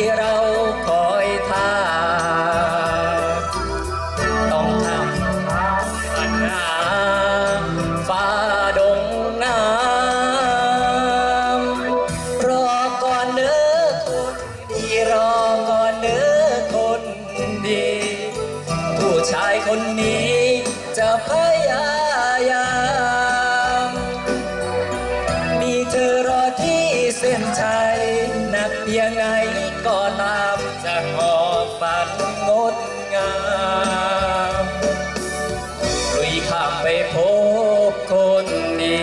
ที่เราคอยท่าต้องทำปัญหาฟ้าดงน้ำรอก่อนเนื้อคนดีรอก่อนเนื้อคนดีผู้ชายคนนี้จะพยายามมีเธอรอที่เส้นชัยหนักเพียงไงก็ตามจะหอบฝันงดงามลุยข้ามไปพบคนดี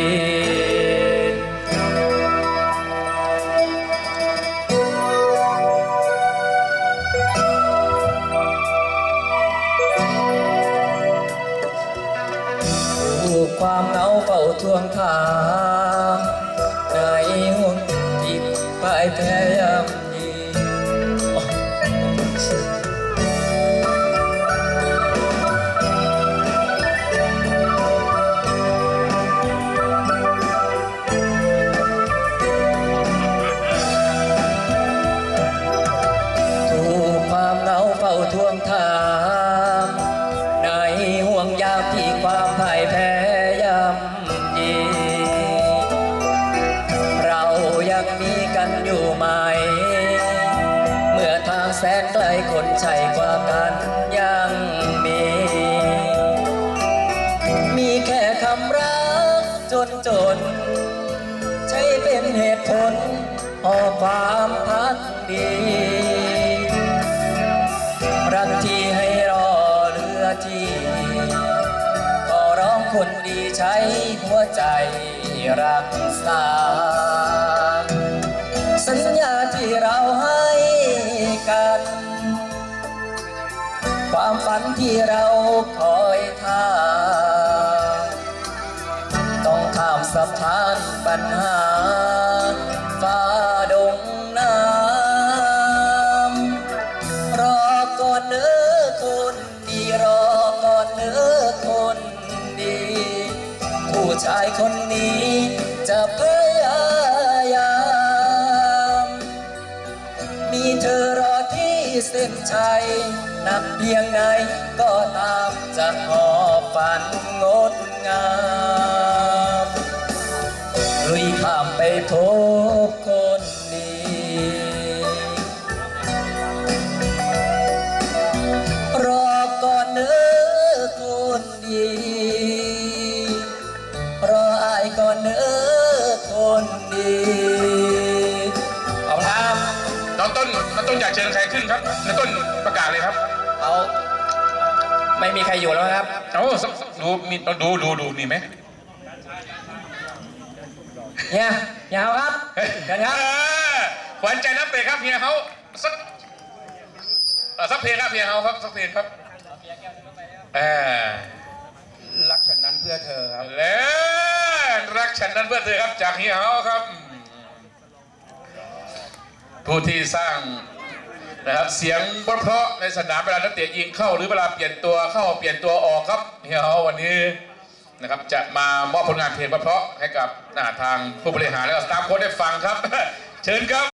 ความเหงาเฝ้าทวงถามในห่วงจิตปลายแพ้ยำยีถูกความเหงาเฝ้าทวงถามในห่วงยามที่ความพ่ายแพ้เรายังมีกันอยู่ไหมเมื่อทางแสนไกลคนใช่กว่ากันยังมีแค่คำรักจนใช้เป็นเหตุผลออกความพักดีรักที่ให้รอเรือที่ก็ร้องคนดีใช้หัวใจรักษาสัญญาที่เราให้กันความฝันที่เราคอยท่าต้องข้ามสะพานปัญหาฟ้าดงน้ำรอก่อนเนื้อคนดีรอก่อนเนื้อคนดีผู้ชายคนนี้จะพยายามมีเธอรอที่เส้นชัยหนักเพียงไหนก็ตามจะหอบฝันงดงามลุยข้ามไปพบคนดีรอก่อนเนื้อคนดีรออายก่อนเนื้อคนดีเอาครับน้องต้นอยากเชิญใครขึ้นครับน้องต้นประกาศเลยครับเอาไม่มีใครอยู่แล้วครับเอาดูมีดูมีไหมเฮียเขาครับกันครับขวัญใจน้ำเป็ดครับเฮียเขาสักเพลงครับเฮียเขาครับสักเพลงครับรักฉันนั้นเพื่อเธอครับแล้วรักฉันนั้นเพื่อเธอครับจากเฮียเขาครับผู้ที่สร้างนะครับเสียงเพราะในสนามเวลานักเตะยิงเข้าหรือเวลาเปลี่ยนตัวเข้าเปลี่ยนตัวออกครับเฮียเขาวันนี้นะครับจะมามอบผลงานเพลงเพราะให้กับทางผู้บริหารและสตาฟโค้ชได้ฟังครับเชิญครับ